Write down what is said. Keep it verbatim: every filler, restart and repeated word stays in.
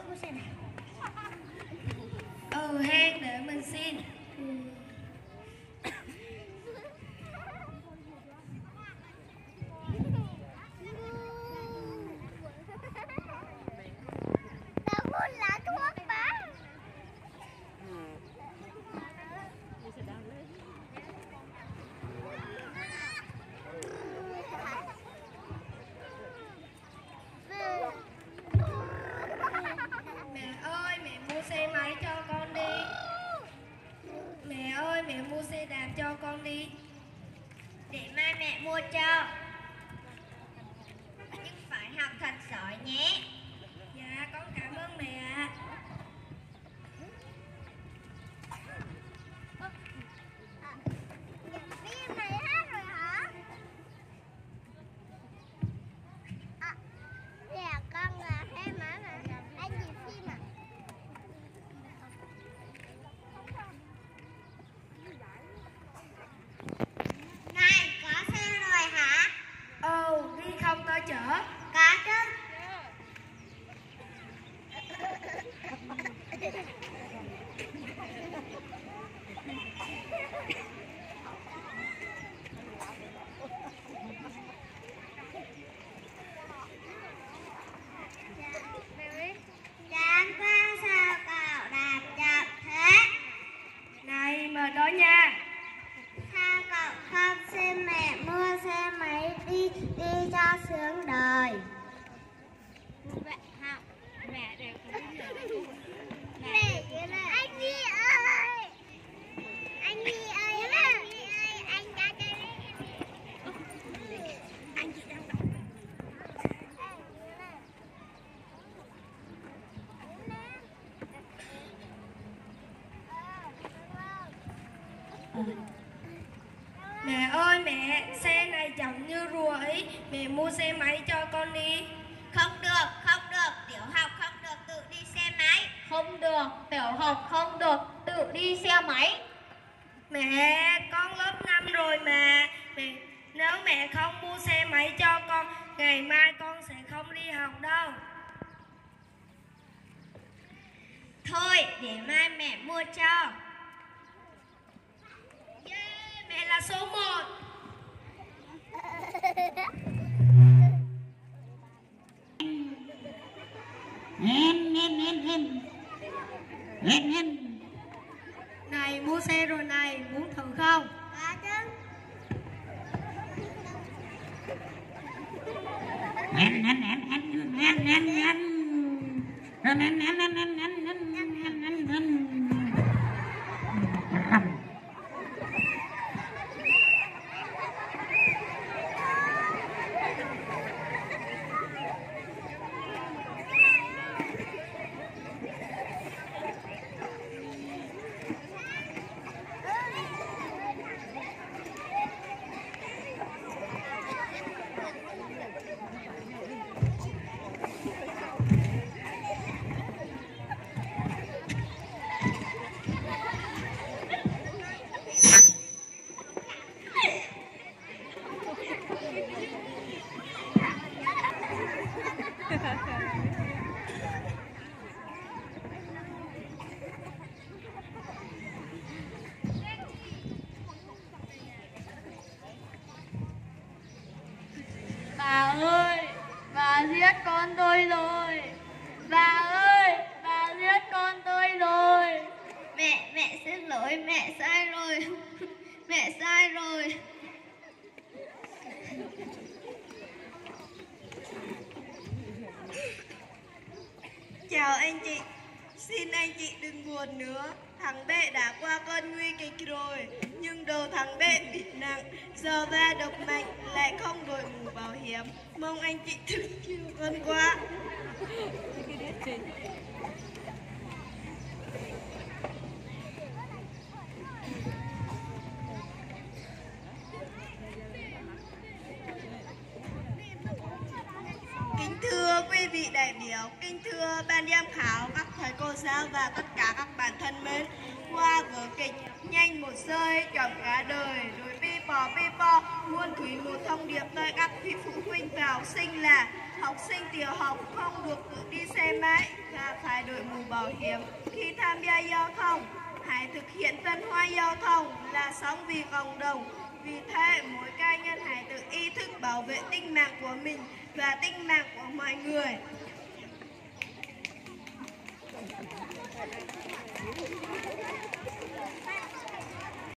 mua xe này. Ừ hen, để mình xin. Ừ. Tao muốn lá thuốc bà. Mẹ ơi, mẹ mua xe máy cho con đi. Mẹ ơi, mẹ mua xe đạp cho con đi. Để mai mẹ mua cho. Nhưng phải học thật giỏi nhé. Dạ, con cảm ơn mẹ ạ. Phim này hết rồi hả? À, dạ con là thế mà mà anh nhìn phim à? Này, có xe rồi hả? Ồ, đi không tôi chở. Có chứ. Chán quá sao cậu đạp chậm thế? Này, mời đó nha. Sao cậu không xin mẹ mua xe máy đi đi cho sướng đời? Mẹ học, mẹ đều có đi nữa. Mẹ anh Nhi ơi, anh Nhi ơi, anh Nhi ơi, anh ra đây. Anh chị đang đọc. Mẹ ơi mẹ, xe này chậm như rùa ấy. Mẹ mua xe máy cho con đi. Không được, không được, tiểu học không được tự đi xe máy. Không được, tiểu học không được tự đi xe máy. Mẹ, con lớp năm rồi mà. Mẹ, nếu mẹ không mua xe máy cho con, ngày mai con sẽ không đi học đâu. Thôi, để mai mẹ mua cho. Yeah, mẹ là số một. Em, em, em, em. Em, em. Này, mua xe rồi này, muốn thử không? Có chứ. Em, em, em, em, em, em, em. Em, em, em, em, em, em, em, em, em, em. Bà ơi, bà giết con tôi rồi. Bà ơi, bà giết con tôi rồi. Mẹ, mẹ xin lỗi, mẹ sai rồi. Mẹ sai rồi. Chào anh chị. Xin anh chị đừng buồn nữa. Thằng B đã qua cơn nguy kịch rồi. Nhưng đầu thằng B bị nặng, giờ va độc mạnh, lại không đội mũ bảo hiểm. Mong anh chị thương yêu con quá. Kính thưa quý vị đại biểu, kính thưa ban giám khảo, các thầy cô giáo và tất cả các bạn thân mến. Qua vở kịch Nhanh một giây chọn cả đời rồi pi pò pi po, muôn thủy một thông điệp tới các quý phụ huynh và học sinh là học sinh tiểu học không được tự đi xe máy và phải đội mũ bảo hiểm khi tham gia giao thông. Hãy thực hiện văn hóa giao thông là sống vì cộng đồng. Vì thế, mỗi cá nhân hãy tự ý thức bảo vệ tính mạng của mình và tính mạng của mọi người.